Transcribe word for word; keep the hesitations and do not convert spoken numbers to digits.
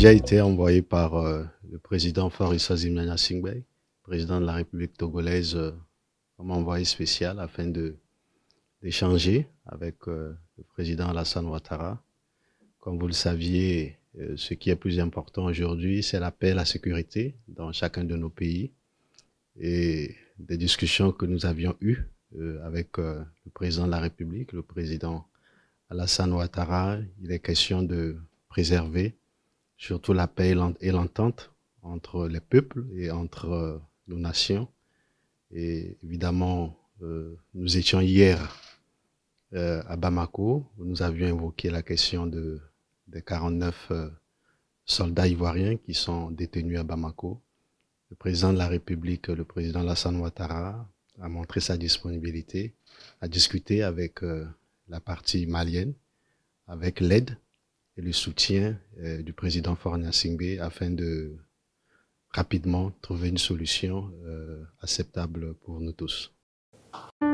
déjà été envoyé par euh, le président Faure Gnassingbé, Singbe, président de la République togolaise, euh, comme envoyé spécial afin de d'échanger avec euh, le président Alassane Ouattara. Comme vous le saviez, euh, ce qui est plus important aujourd'hui, c'est la paix et la sécurité dans chacun de nos pays. Et des discussions que nous avions eues euh, avec euh, le président de la République, le président Alassane Ouattara, il est question de préserver surtout la paix et l'entente entre les peuples et entre euh, nos nations. Et évidemment, euh, nous étions hier euh, à Bamako, où nous avions évoqué la question de, des quarante-neuf euh, soldats ivoiriens qui sont détenus à Bamako. Le président de la République, le président Alassane Ouattara, a montré sa disponibilité à discuter avec euh, la partie malienne, avec l'aide et le soutien euh, du président Faure Gnassingbé afin de rapidement trouver une solution euh, acceptable pour nous tous.